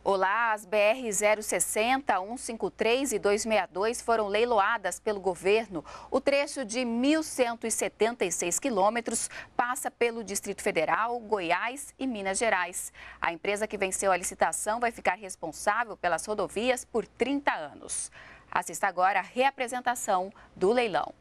Olá, as BR 060, 153 e 262 foram leiloadas pelo governo. O trecho de 1.176 quilômetros passa pelo Distrito Federal, Goiás e Minas Gerais. A empresa que venceu a licitação vai ficar responsável pelas rodovias por 30 anos. Assista agora a reapresentação do leilão.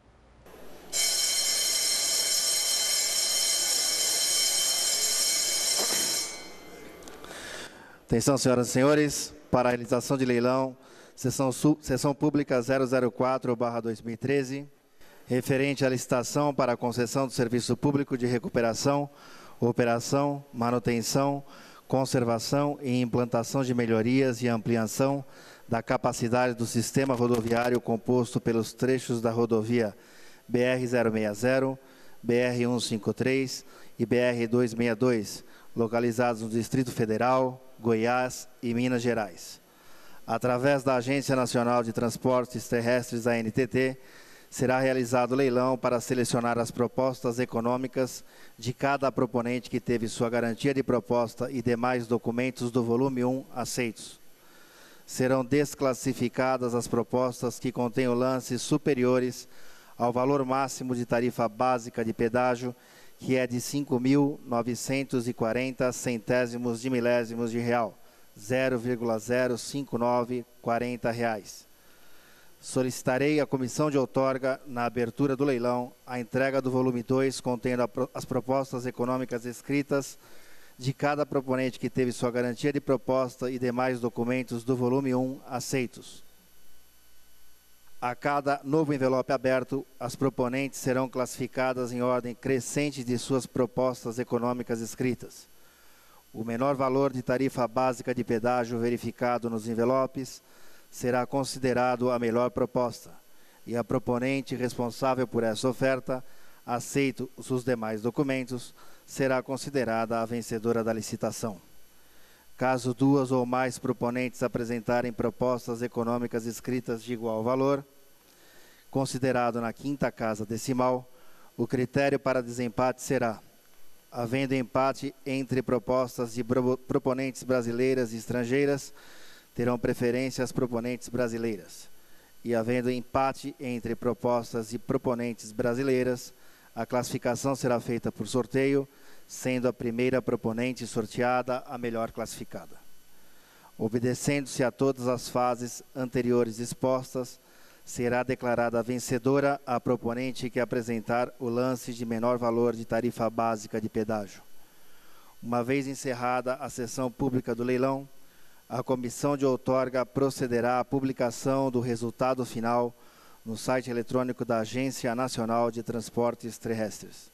Atenção, senhoras e senhores, para a realização de leilão, sessão pública 004/2013, referente à licitação para a concessão do serviço público de recuperação, operação, manutenção, conservação e implantação de melhorias e ampliação da capacidade do sistema rodoviário composto pelos trechos da rodovia BR-060, BR-153 e BR-262, localizados no Distrito Federal, Goiás e Minas Gerais. Através da Agência Nacional de Transportes Terrestres, ANTT, será realizado leilão para selecionar as propostas econômicas de cada proponente que teve sua garantia de proposta e demais documentos do volume 1 aceitos. Serão desclassificadas as propostas que contenham lances superiores ao valor máximo de tarifa básica de pedágio, que é de R$ 5.940 centésimos de milésimos de real, R$ 0,05940. Solicitarei à comissão de outorga, na abertura do leilão, a entrega do volume 2, contendo as propostas econômicas escritas de cada proponente que teve sua garantia de proposta e demais documentos do volume 1 aceitos. A cada novo envelope aberto, as proponentes serão classificadas em ordem crescente de suas propostas econômicas escritas. O menor valor de tarifa básica de pedágio verificado nos envelopes será considerado a melhor proposta, e a proponente responsável por essa oferta, aceito os demais documentos, será considerada a vencedora da licitação. Caso duas ou mais proponentes apresentarem propostas econômicas escritas de igual valor, considerado na quinta casa decimal, o critério para desempate será: havendo empate entre propostas de proponentes brasileiras e estrangeiras, terão preferência as proponentes brasileiras. E havendo empate entre propostas de proponentes brasileiras, a classificação será feita por sorteio, sendo a primeira proponente sorteada a melhor classificada. Obedecendo-se a todas as fases anteriores expostas, será declarada vencedora a proponente que apresentar o lance de menor valor de tarifa básica de pedágio. Uma vez encerrada a sessão pública do leilão, a comissão de outorga procederá à publicação do resultado final no site eletrônico da Agência Nacional de Transportes Terrestres.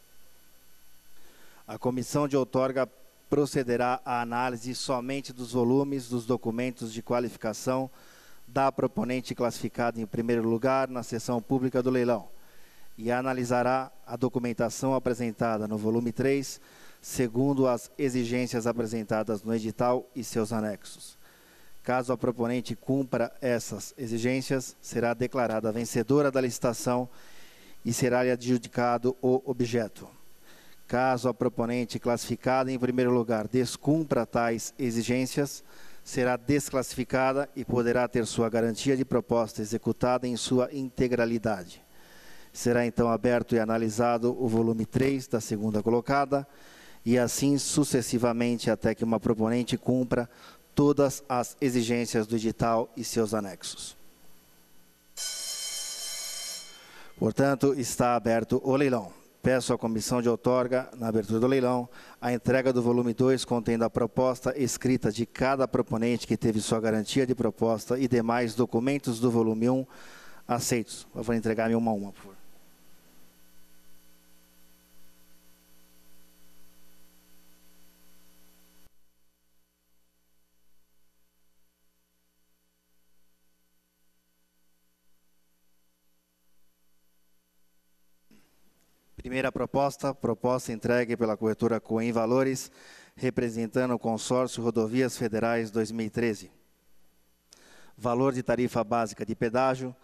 A comissão de outorga procederá à análise somente dos volumes dos documentos de qualificação da proponente classificada em primeiro lugar na sessão pública do leilão e analisará a documentação apresentada no volume 3, segundo as exigências apresentadas no edital e seus anexos. Caso a proponente cumpra essas exigências, será declarada vencedora da licitação e será-lhe adjudicado o objeto. Caso a proponente classificada em primeiro lugar descumpra tais exigências, será desclassificada e poderá ter sua garantia de proposta executada em sua integralidade. Será então aberto e analisado o volume 3 da segunda colocada e assim sucessivamente até que uma proponente cumpra todas as exigências do edital e seus anexos. Portanto, está aberto o leilão. Peço à comissão de outorga, na abertura do leilão, a entrega do volume 2, contendo a proposta escrita de cada proponente que teve sua garantia de proposta e demais documentos do volume 1 aceitos. Eu vou entregar-me uma a uma, por favor. Primeira proposta entregue pela corretora Coen Valores, representando o consórcio Rodovias Federais 2013. Valor de tarifa básica de pedágio,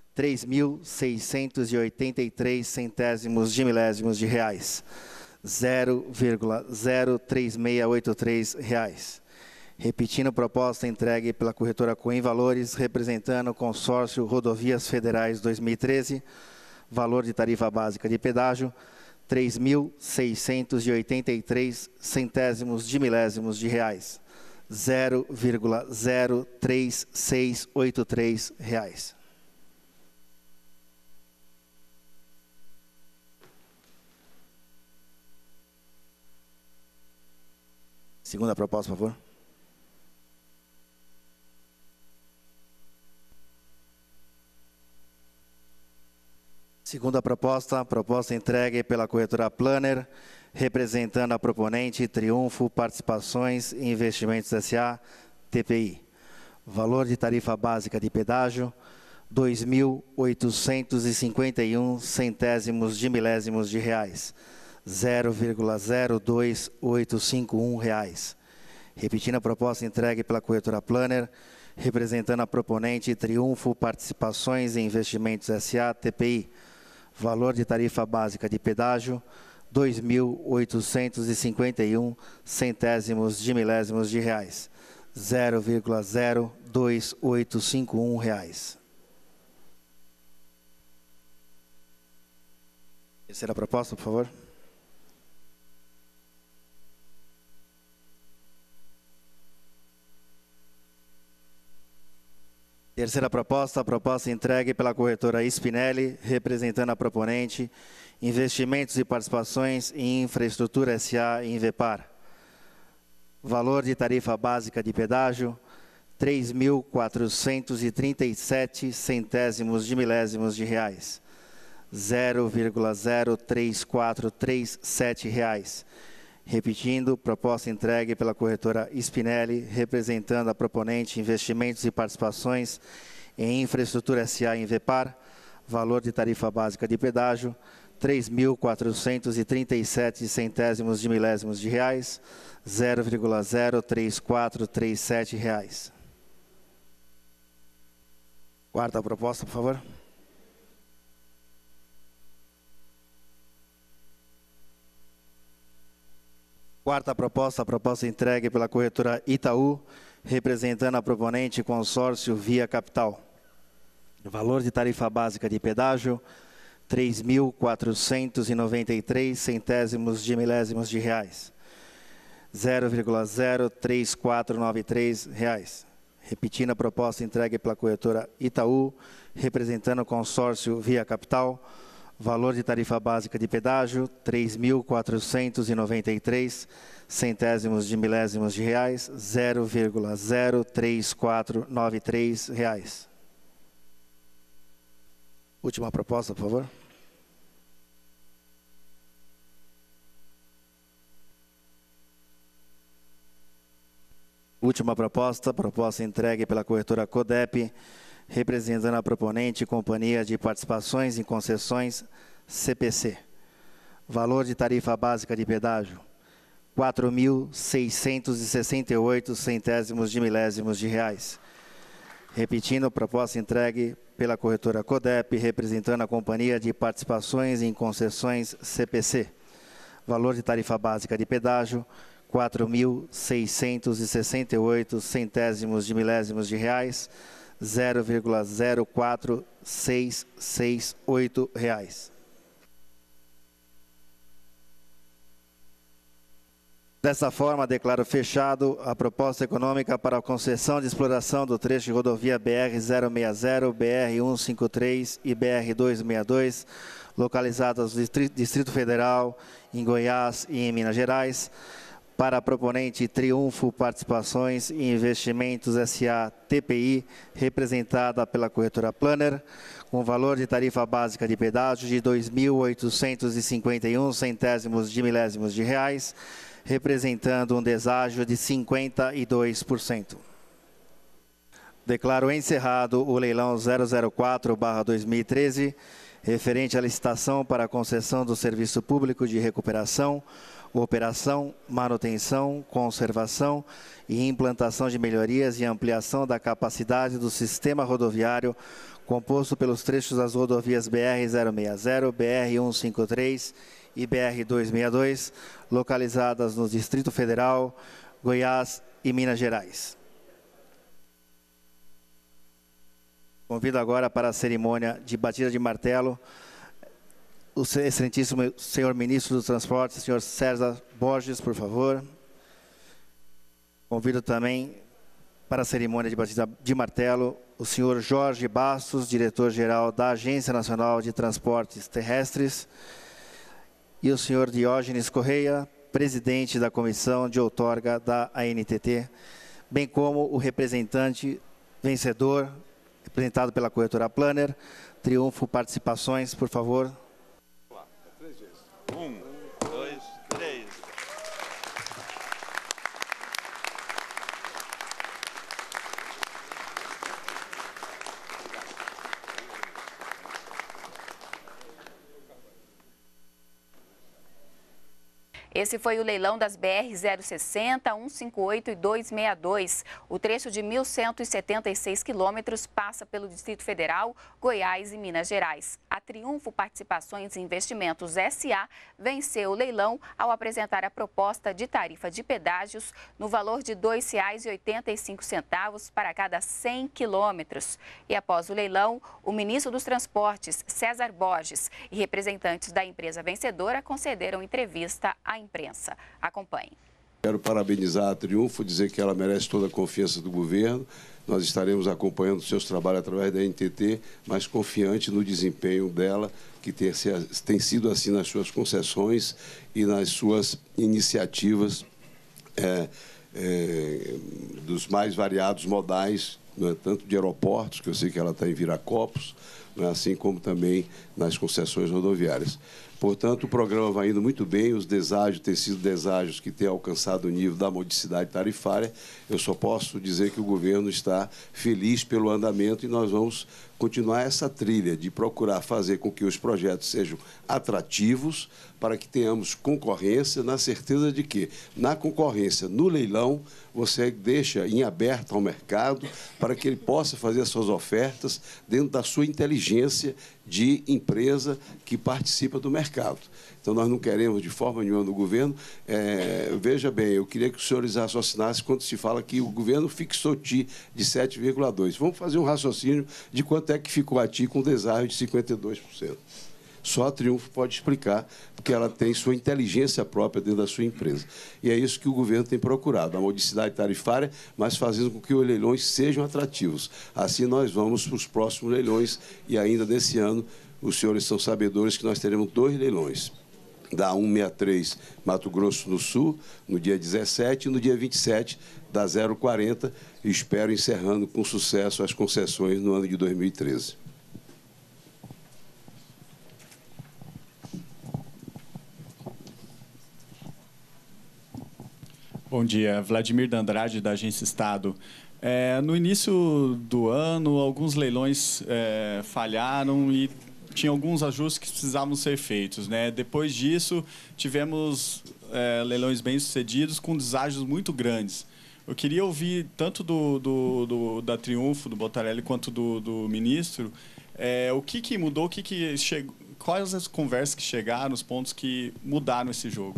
3.683 centésimos de milésimos de reais, 0,03683 reais. Repetindo, proposta entregue pela corretora Coim Valores, representando o consórcio Rodovias Federais 2013, valor de tarifa básica de pedágio, 3.683 centésimos de milésimos de reais, 0,03683 reais. Segunda proposta, por favor. Segunda proposta, proposta entregue pela corretora Planner, representando a proponente Triunfo Participações e Investimentos S.A., TPI. Valor de tarifa básica de pedágio, 2.851 centésimos de milésimos de reais, 0,02851 reais. Repetindo a proposta entregue pela corretora Planner, representando a proponente Triunfo Participações e Investimentos S.A., TPI. Valor de tarifa básica de pedágio, 2.851 centésimos de milésimos de reais, 0,02851 reais. Terceira proposta, por favor. Terceira proposta, a proposta entregue pela corretora Spinelli, representando a proponente Investimentos e Participações em Infraestrutura S.A. e Invepar. Valor de tarifa básica de pedágio, 3.437 centésimos de milésimos de reais, 0,03437 reais. Repetindo, proposta entregue pela corretora Spinelli, representando a proponente Investimentos e Participações em Infraestrutura S.A. e Invepar, valor de tarifa básica de pedágio, 3.437 centésimos de milésimos de reais, 0,03437 reais. Quarta proposta, por favor. Quarta proposta, a proposta entregue pela corretora Itaú, representando a proponente consórcio Via Capital. Valor de tarifa básica de pedágio, 3.493 centésimos de milésimos de reais, 0,03493 reais. Repetindo a proposta entregue pela corretora Itaú, representando o consórcio Via Capital. Valor de tarifa básica de pedágio, 3.493 centésimos de milésimos de reais, 0,03493 reais. Última proposta, por favor. Última proposta, proposta entregue pela corretora Codep, representando a proponente Companhia de Participações em Concessões, CPC. Valor de tarifa básica de pedágio, 4.668 centésimos de milésimos de reais. Repetindo, proposta entregue pela corretora Codep, representando a Companhia de Participações em Concessões, CPC. Valor de tarifa básica de pedágio, 4.668 centésimos de milésimos de reais, 0,04668 reais. Dessa forma, declaro fechado a proposta econômica para a concessão de exploração do trecho de rodovia BR-060, BR-153 e BR-262, localizadas no Distrito Federal, em Goiás e em Minas Gerais, para a proponente Triunfo Participações e Investimentos S.A. TPI, representada pela corretora Planner, com valor de tarifa básica de pedágio de 2.851 centésimos de milésimos de reais, representando um deságio de 52%. Declaro encerrado o leilão 004/2013, referente à licitação para a concessão do serviço público de recuperação, operação, manutenção, conservação e implantação de melhorias e ampliação da capacidade do sistema rodoviário composto pelos trechos das rodovias BR-060, BR-153 e BR-262, localizadas no Distrito Federal, Goiás e Minas Gerais. Convido agora para a cerimônia de batida de martelo o excelentíssimo senhor ministro dos Transportes, senhor César Borges, por favor. Convido também para a cerimônia de batida de martelo o senhor Jorge Bastos, diretor-geral da Agência Nacional de Transportes Terrestres, e o senhor Diógenes Correia, presidente da Comissão de Outorga da ANTT, bem como o representante vencedor, representado pela corretora Planner, Triunfo Participações, por favor. 1, 2, 3. Esse foi o leilão das BR 060, 158 e 262. O trecho de 1.176 quilômetros passa pelo Distrito Federal, Goiás e Minas Gerais. A Triunfo Participações e Investimentos S.A. venceu o leilão ao apresentar a proposta de tarifa de pedágios no valor de R$ 2,85 para cada 100 quilômetros. E após o leilão, o ministro dos Transportes, César Borges, e representantes da empresa vencedora concederam entrevista à imprensa. Acompanhe. Quero parabenizar a Triunfo, dizer que ela merece toda a confiança do governo. Nós estaremos acompanhando os seus trabalhos através da NTT, mas confiante no desempenho dela, que tem sido assim nas suas concessões e nas suas iniciativas dos mais variados modais, tanto de aeroportos, que eu sei que ela está em Viracopos, assim como também nas concessões rodoviárias. Portanto, o programa vai indo muito bem, os deságios têm sido deságios que têm alcançado o nível da modicidade tarifária. Eu só posso dizer que o governo está feliz pelo andamento e nós vamos continuar essa trilha de procurar fazer com que os projetos sejam atrativos para que tenhamos concorrência, na certeza de que, na concorrência, no leilão, você deixa em aberto ao mercado para que ele possa fazer as suas ofertas dentro da sua inteligência de empresa que participa do mercado. Então, nós não queremos, de forma nenhuma, no governo. Veja bem, eu queria que os senhores raciocinassem quando se fala que o governo fixou TI de 7,2%. Vamos fazer um raciocínio de quanto é que ficou a TI com deságio de 52%. Só a Triunfo pode explicar, porque ela tem sua inteligência própria dentro da sua empresa. E é isso que o governo tem procurado, a modicidade tarifária, mas fazendo com que os leilões sejam atrativos. Assim, nós vamos para os próximos leilões e ainda nesse ano, os senhores são sabedores que nós teremos 2 leilões. Da 163 Mato Grosso do Sul, no dia 17, e no dia 27, da 040, e espero encerrando com sucesso as concessões no ano de 2013. Bom dia, Vladimir D'Andrade, da Agência Estado. No início do ano, alguns leilões falharam e tinha alguns ajustes que precisavam ser feitos, né? Depois disso, tivemos leilões bem-sucedidos com deságios muito grandes. Eu queria ouvir tanto da Triunfo, do Botarelli, quanto do ministro, o que mudou, quais as conversas que chegaram, os pontos que mudaram esse jogo.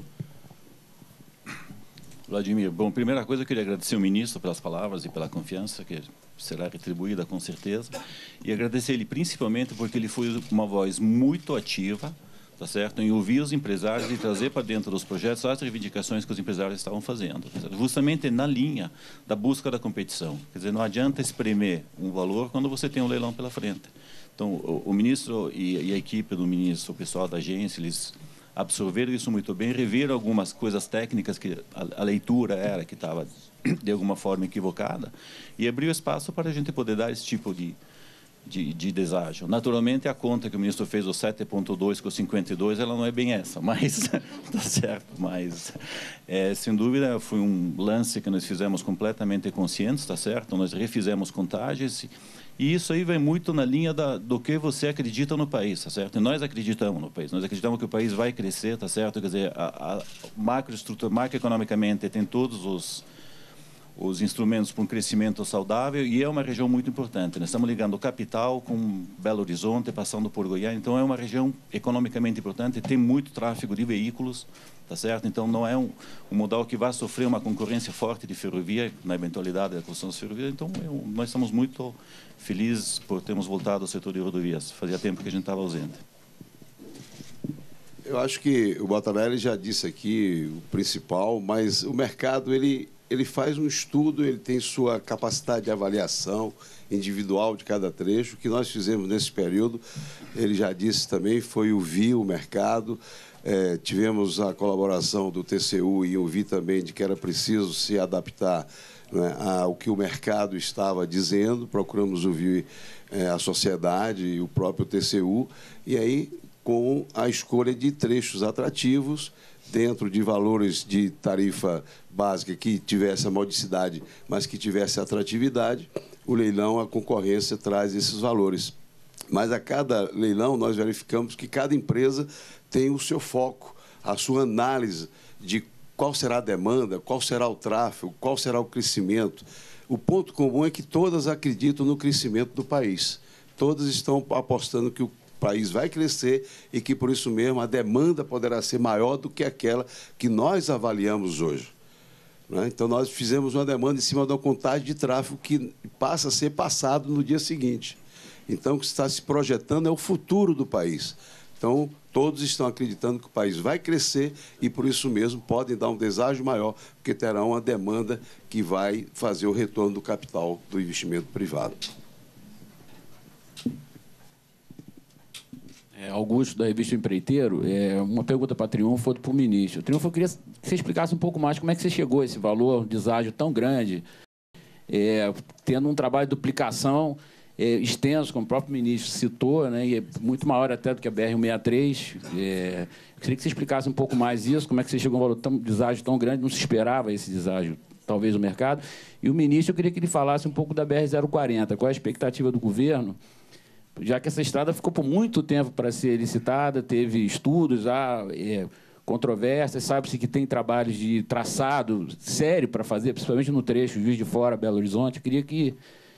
Vladimir, bom, primeira coisa eu queria agradecer ao ministro pelas palavras e pela confiança, que será retribuída com certeza, e agradecer ele principalmente porque ele foi uma voz muito ativa, tá certo, em ouvir os empresários e trazer para dentro dos projetos as reivindicações que os empresários estavam fazendo, tá certo? Justamente na linha da busca da competição. Quer dizer, não adianta espremer um valor quando você tem um leilão pela frente. Então, o ministro e a equipe do ministro, o pessoal da agência, eles absorveram isso muito bem, reviram algumas coisas técnicas que a leitura que estava de alguma forma equivocada e abriu espaço para a gente poder dar esse tipo de deságio. Naturalmente, a conta que o ministro fez, o 7,2 com 52, ela não é bem essa, mas tá certo. Mas, sem dúvida, foi um lance que nós fizemos completamente conscientes, tá certo? Nós refizemos contagens. E isso aí vai muito na linha do que você acredita no país, tá certo? E nós acreditamos no país, nós acreditamos que o país vai crescer, tá certo? Quer dizer, macroeconomicamente tem todos os instrumentos para um crescimento saudável, e é uma região muito importante. Nós estamos ligando o capital com Belo Horizonte, passando por Goiás, então é uma região economicamente importante, tem muito tráfego de veículos, tá certo? Então não é um modal que vai sofrer uma concorrência forte de ferrovia, na eventualidade da construção das ferrovias, então nós estamos muito felizes por termos voltado ao setor de rodovias, fazia tempo que a gente estava ausente. Eu acho que o Botarelli já disse aqui o principal, mas o mercado ele faz um estudo, ele tem sua capacidade de avaliação individual de cada trecho. O que nós fizemos nesse período, ele já disse também, foi ouvir o mercado. Tivemos a colaboração do TCU e ouvir também de que era preciso se adaptar, né, ao que o mercado estava dizendo. Procuramos ouvir a sociedade e o próprio TCU, e aí com a escolha de trechos atrativos, dentro de valores de tarifa básica que tivesse a modicidade, mas que tivesse atratividade, o leilão, a concorrência traz esses valores. Mas a cada leilão nós verificamos que cada empresa tem o seu foco, a sua análise de qual será a demanda, qual será o tráfego, qual será o crescimento. O ponto comum é que todas acreditam no crescimento do país. Todas estão apostando que o país vai crescer e que, por isso mesmo, a demanda poderá ser maior do que aquela que nós avaliamos hoje. Então, nós fizemos uma demanda em cima da contagem de tráfego que passa a ser passado no dia seguinte. Então, o que está se projetando é o futuro do país. Então, todos estão acreditando que o país vai crescer e, por isso mesmo, podem dar um deságio maior, porque terão uma demanda que vai fazer o retorno do capital do investimento privado. Augusto, da revista Empreiteiro, uma pergunta para Triunfo, outra para o ministro. Triunfo, eu queria que você explicasse um pouco mais como é que você chegou a esse valor, um deságio tão grande, tendo um trabalho de duplicação extenso, como o próprio ministro citou, né, e é muito maior até do que a BR-163. Eu queria que você explicasse um pouco mais isso, como é que você chegou a um valor deságio tão grande, não se esperava esse deságio, talvez, no mercado. E o ministro, eu queria que ele falasse um pouco da BR-040, qual é a expectativa do governo, já que essa estrada ficou por muito tempo para ser licitada, teve estudos, controvérsias, sabe-se que tem trabalhos de traçado sério para fazer, principalmente no trecho Juiz de Fora, Belo Horizonte. Eu queria que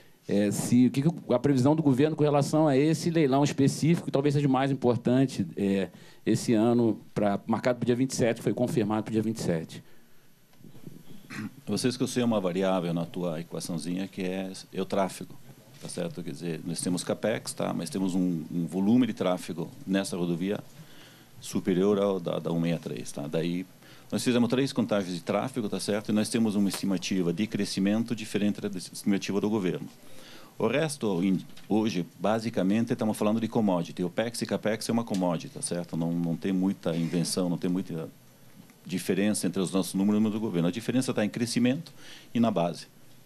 a previsão do governo com relação a esse leilão específico, que talvez seja o mais importante esse ano, marcado para o dia 27, que foi confirmado para o dia 27. Você esqueceu uma variável na tua equaçãozinha, que é o tráfego. Tá certo? Quer dizer, nós temos CAPEX, tá? Mas temos um volume de tráfego nessa rodovia superior ao da 163. Tá? Daí, nós fizemos 3 contagens de tráfego, tá certo? E nós temos uma estimativa de crescimento diferente da estimativa do governo. O resto, hoje, basicamente, estamos falando de commodity. OPEX e CAPEX é uma commodity, tá certo? Não tem muita invenção, não tem muita diferença entre os nossos números e o do governo. A diferença está em crescimento e na base.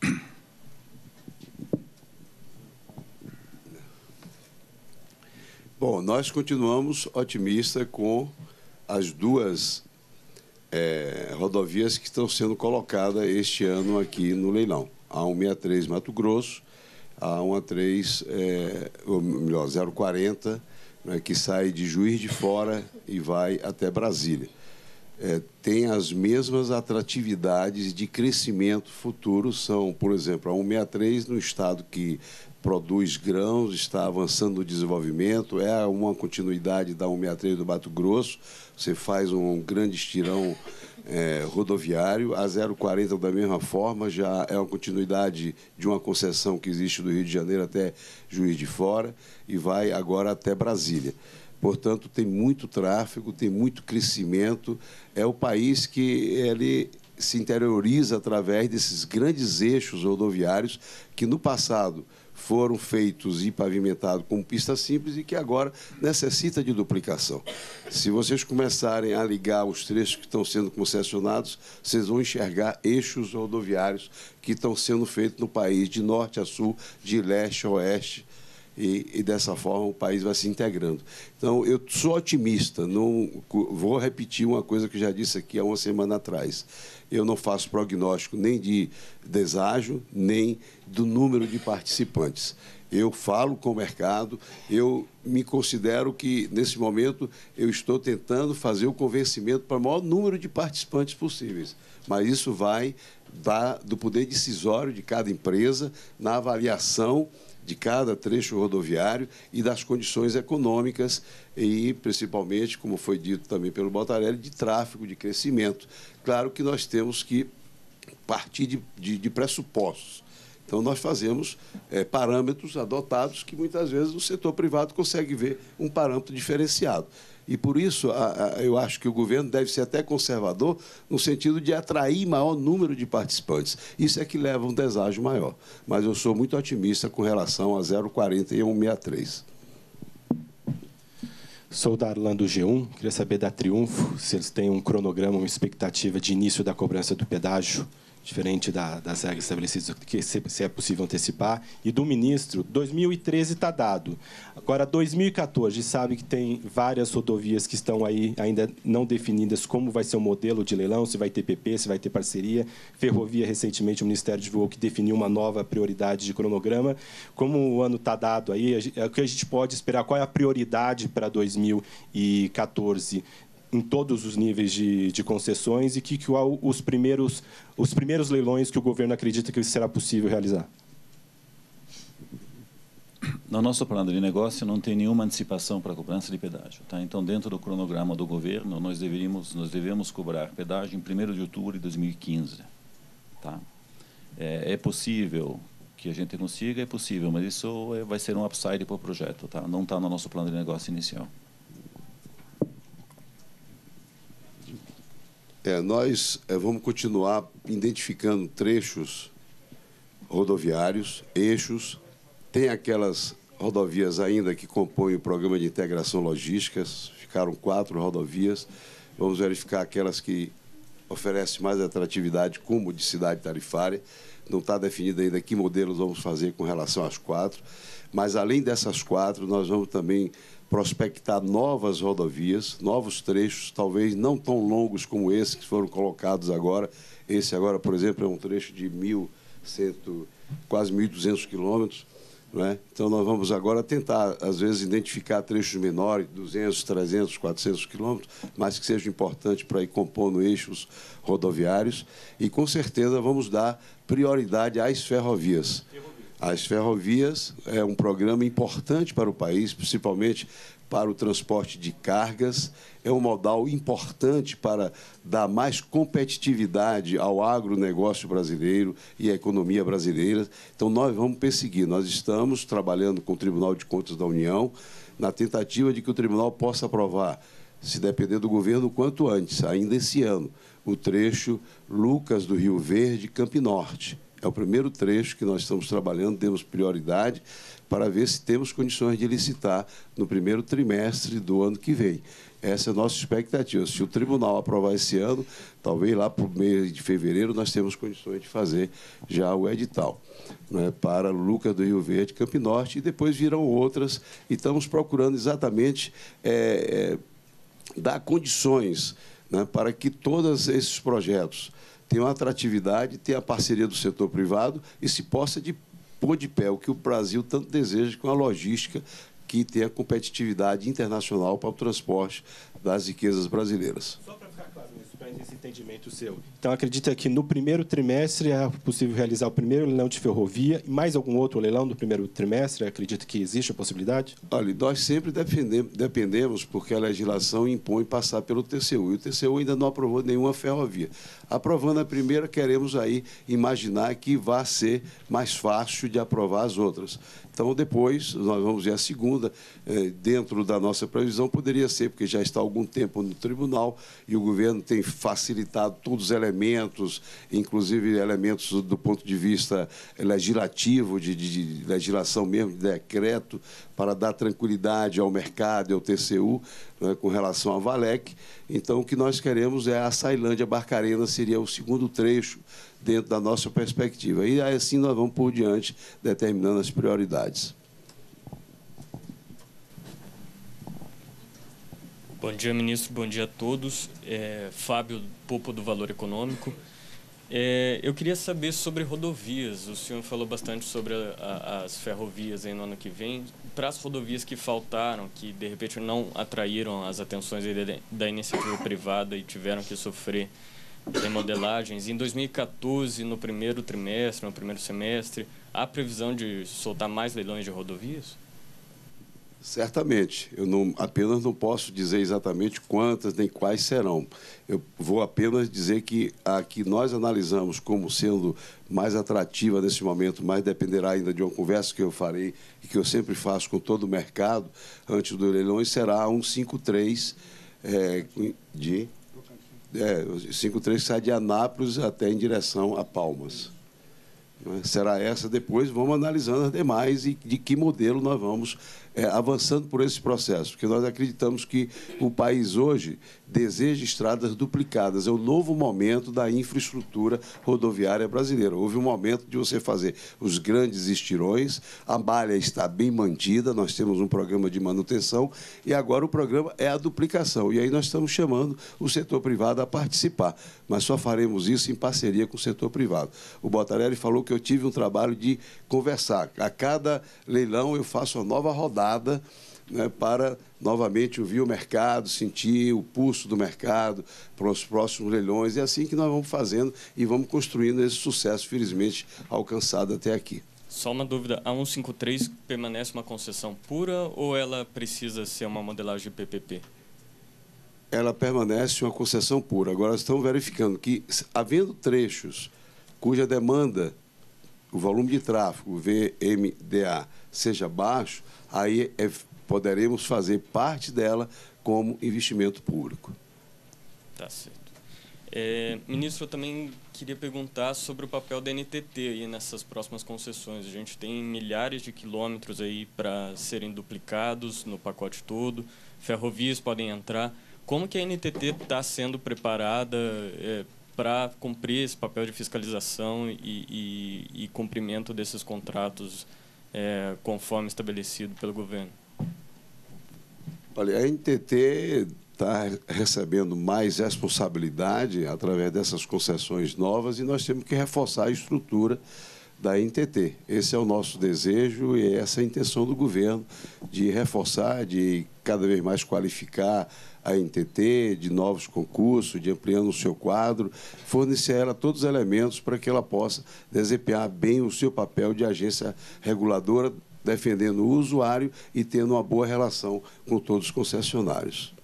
Bom, nós continuamos otimistas com as 2 rodovias que estão sendo colocadas este ano aqui no leilão. A 163 Mato Grosso, a 163, ou melhor, 040, né, que sai de Juiz de Fora e vai até Brasília. Tem as mesmas atratividades de crescimento futuro, são, por exemplo, a 163 no estado que produz grãos, está avançando no desenvolvimento, é uma continuidade da 163 do Mato Grosso, você faz um grande estirão rodoviário. A 040, da mesma forma, já é uma continuidade de uma concessão que existe do Rio de Janeiro até Juiz de Fora e vai agora até Brasília. Portanto, tem muito tráfego, tem muito crescimento. É o país que ele se interioriza através desses grandes eixos rodoviários que, no passado, foram feitos e pavimentados como pista simples e que agora necessita de duplicação. Se vocês começarem a ligar os trechos que estão sendo concessionados, vocês vão enxergar eixos rodoviários que estão sendo feitos no país, de norte a sul, de leste a oeste. e dessa forma o país vai se integrando. Então, eu sou otimista, não vou repetir uma coisa que eu já disse aqui há uma semana atrás. Eu não faço prognóstico nem de deságio, nem do número de participantes. Eu falo com o mercado, eu me considero que, nesse momento, eu estou tentando fazer o convencimento para o maior número de participantes possíveis. Mas isso vai do poder decisório de cada empresa na avaliação de cada trecho rodoviário e das condições econômicas e, principalmente, como foi dito também pelo Boltarelli, de tráfego, de crescimento. Claro que nós temos que partir de pressupostos. Então, nós fazemos parâmetros adotados que, muitas vezes, o setor privado consegue ver um parâmetro diferenciado. E, por isso, eu acho que o governo deve ser até conservador no sentido de atrair maior número de participantes. Isso é que leva a um deságio maior. Mas eu sou muito otimista com relação a 0,40 e 1,63. Sou da Darlan do G1. Queria saber da Triunfo, se eles têm um cronograma, uma expectativa de início da cobrança do pedágio, diferente das regras estabelecidas, que se é possível antecipar. E do ministro, 2013 está dado. Agora, 2014, sabe que tem várias rodovias que estão aí ainda não definidas como vai ser o modelo de leilão, se vai ter PP, se vai ter parceria. Ferrovia, recentemente, o Ministério divulgou que definiu uma nova prioridade de cronograma. Como o ano está dado aí, o que a gente pode esperar? Qual é a prioridade para 2014? Em todos os níveis de concessões e os primeiros leilões que o governo acredita que será possível realizar? No nosso plano de negócio não tem nenhuma antecipação para a cobrança de pedágio. Tá? Então, dentro do cronograma do governo, nós devemos cobrar pedágio em 1º de outubro de 2015. Tá? É possível que a gente consiga, é possível, mas isso vai ser um upside para o projeto. Tá? Não está no nosso plano de negócio inicial. Nós vamos continuar identificando trechos rodoviários, eixos. Tem aquelas rodovias ainda que compõem o programa de integração logística, ficaram 4 rodovias. Vamos verificar aquelas que oferecem mais atratividade, como de cidade tarifária. Não está definido ainda que modelos vamos fazer com relação às 4. Mas, além dessas 4, nós vamos também prospectar novas rodovias, novos trechos, talvez não tão longos como esses que foram colocados agora. Esse agora, por exemplo, é um trecho de quase 1.200 quilômetros. Né? Então, nós vamos agora tentar, às vezes, identificar trechos menores, 200, 300, 400 quilômetros, mas que sejam importantes para ir compondo eixos rodoviários. E, com certeza, vamos dar prioridade às ferrovias. As ferrovias é um programa importante para o país, principalmente para o transporte de cargas. É um modal importante para dar mais competitividade ao agronegócio brasileiro e à economia brasileira. Então, nós vamos perseguir. Nós estamos trabalhando com o Tribunal de Contas da União na tentativa de que o tribunal possa aprovar, se depender do governo, o quanto antes, ainda esse ano, o trecho Lucas do Rio Verde, Campinorte. É o primeiro trecho que nós estamos trabalhando, temos prioridade para ver se temos condições de licitar no primeiro trimestre do ano que vem. Essa é a nossa expectativa. Se o tribunal aprovar esse ano, talvez lá para o mês de fevereiro nós temos condições de fazer já o edital, né, para Lucas do Rio Verde, Campinorte, e depois virão outras. E estamos procurando exatamente dar condições, né, para que todos esses projetos tenham atratividade, tenham a parceria do setor privado e se possa pôr de pé o que o Brasil tanto deseja, com a logística que tenha competitividade internacional para o transporte das riquezas brasileiras. Só para ficar claro nisso, para esse entendimento seu. Então, acredita que no primeiro trimestre é possível realizar o primeiro leilão de ferrovia e mais algum outro leilão no primeiro trimestre? Acredita que existe a possibilidade? Olha, nós sempre dependemos, porque a legislação impõe passar pelo TCU. E o TCU ainda não aprovou nenhuma ferrovia. Aprovando a primeira, queremos aí imaginar que vai ser mais fácil de aprovar as outras. Então, depois, nós vamos ver a segunda. Dentro da nossa previsão, poderia ser, porque já está há algum tempo no tribunal e o governo tem facilitado todos os elementos, inclusive elementos do ponto de vista legislativo, de legislação mesmo, de decreto, para dar tranquilidade ao mercado e ao TCU, né, com relação à Valec. Então, o que nós queremos é a Açailândia-Barcarena, seria o segundo trecho dentro da nossa perspectiva. E assim nós vamos por diante, determinando as prioridades. Bom dia, ministro. Bom dia a todos. Fábio Popo, do Valor Econômico. Eu queria saber sobre rodovias. O senhor falou bastante sobre as ferrovias aí no ano que vem. Para as rodovias que faltaram, que de repente não atraíram as atenções da iniciativa privada e tiveram que sofrer remodelagens, em 2014, no primeiro trimestre, no primeiro semestre, há previsão de soltar mais leilões de rodovias? Certamente. Eu apenas não posso dizer exatamente quantas nem quais serão. Eu vou apenas dizer que a que nós analisamos como sendo mais atrativa nesse momento, mas dependerá ainda de uma conversa que eu farei e que eu sempre faço com todo o mercado antes do leilão, será a 153 53 que sai de Anápolis até em direção a Palmas. Será essa, depois vamos analisando as demais e de que modelo nós vamos avançando por esse processo, porque nós acreditamos que o país hoje deseja estradas duplicadas, é o novo momento da infraestrutura rodoviária brasileira. Houve um momento de você fazer os grandes estirões, a malha está bem mantida, nós temos um programa de manutenção e agora o programa é a duplicação, e aí nós estamos chamando o setor privado a participar, mas só faremos isso em parceria com o setor privado. O Botarelli falou que eu tive um trabalho de conversar, a cada leilão eu faço uma nova rodada, né, para novamente ouvir o mercado, sentir o pulso do mercado para os próximos leilões. É assim que nós vamos fazendo e vamos construindo esse sucesso, felizmente, alcançado até aqui. Só uma dúvida, a 153 permanece uma concessão pura ou ela precisa ser uma modelagem de PPP? Ela permanece uma concessão pura. Agora, estamos verificando que, havendo trechos cuja demanda, o volume de tráfego, VMDA, seja baixo, aí poderemos fazer parte dela como investimento público. Tá certo. Ministro, eu também queria perguntar sobre o papel da NTT aí nessas próximas concessões. A gente tem milhares de quilômetros aí para serem duplicados no pacote todo, ferrovias podem entrar. Como que a NTT está sendo preparada para cumprir esse papel de fiscalização e cumprimento desses contratos conforme estabelecido pelo governo? Olha, a NTT está recebendo mais responsabilidade através dessas concessões novas e nós temos que reforçar a estrutura da NTT. Esse é o nosso desejo e essa é a intenção do governo, de reforçar, de cada vez mais qualificar a NTT, de novos concursos, de ampliando o seu quadro, fornecer a ela todos os elementos para que ela possa desempenhar bem o seu papel de agência reguladora, defendendo o usuário e tendo uma boa relação com todos os concessionários.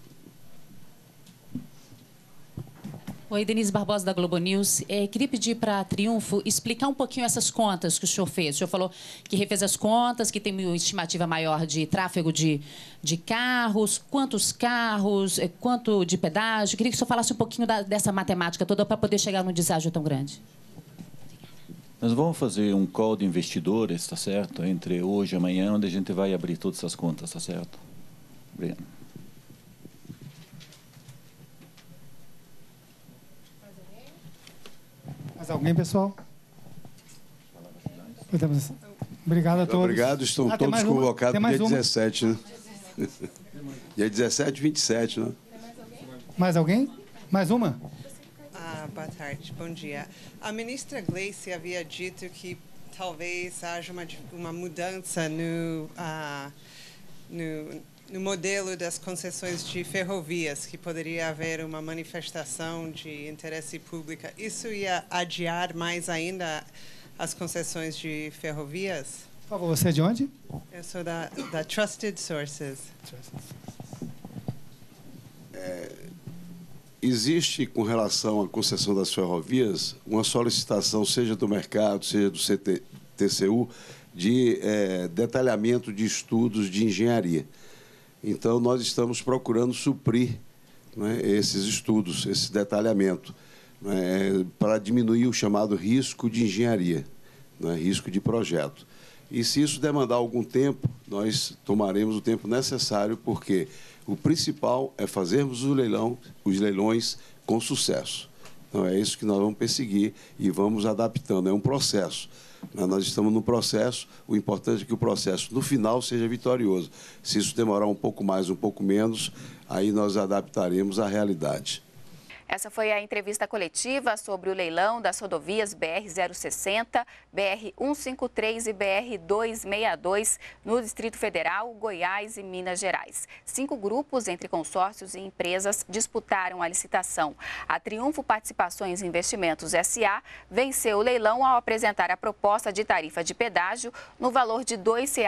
Oi, Denise Barbosa, da Globo News. Queria pedir para a Triunfo explicar um pouquinho essas contas que o senhor fez. O senhor falou que refez as contas, que tem uma estimativa maior de tráfego de carros, quantos carros, quanto de pedágio. Queria que o senhor falasse um pouquinho dessa matemática toda para poder chegar num deságio tão grande. Nós vamos fazer um call de investidores, tá certo? Entre hoje e amanhã, onde a gente vai abrir todas essas contas, tá certo? Obrigado. Mais alguém, pessoal? Obrigado a todos. Obrigado, estão todos convocados no dia 17, né? Dia 17 e 27, né? Mais alguém? Mais uma? Boa tarde, bom dia. A ministra Gleice havia dito que talvez haja uma mudança no modelo das concessões de ferrovias, que poderia haver uma manifestação de interesse público. Isso ia adiar mais ainda as concessões de ferrovias? Por favor, você é de onde? Eu sou da Trusted Sources. Existe, com relação à concessão das ferrovias, uma solicitação, seja do mercado, seja do TCU, de detalhamento de estudos de engenharia. Então, nós estamos procurando suprir, né, esses estudos, esse detalhamento, né, para diminuir o chamado risco de engenharia, né, risco de projeto. E, se isso demandar algum tempo, nós tomaremos o tempo necessário, porque o principal é fazermos os leilões com sucesso. Então, é isso que nós vamos perseguir e vamos adaptando. É um processo. Nós estamos no processo, o importante é que o processo, no final, seja vitorioso. Se isso demorar um pouco mais, um pouco menos, aí nós adaptaremos à realidade. Essa foi a entrevista coletiva sobre o leilão das rodovias BR-060, BR-153 e BR-262 no Distrito Federal, Goiás e Minas Gerais. 5 grupos entre consórcios e empresas disputaram a licitação. A Triunfo Participações e Investimentos S.A. venceu o leilão ao apresentar a proposta de tarifa de pedágio no valor de R$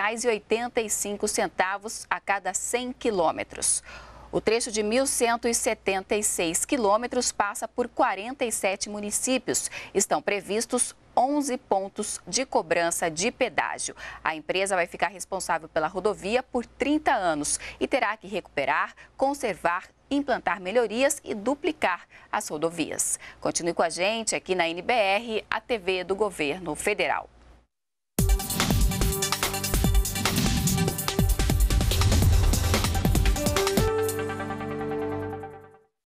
2,85 a cada 100 quilômetros. O trecho de 1.176 quilômetros passa por 47 municípios. Estão previstos 11 pontos de cobrança de pedágio. A empresa vai ficar responsável pela rodovia por 30 anos e terá que recuperar, conservar, implantar melhorias e duplicar as rodovias. Continue com a gente aqui na NBR, a TV do Governo Federal.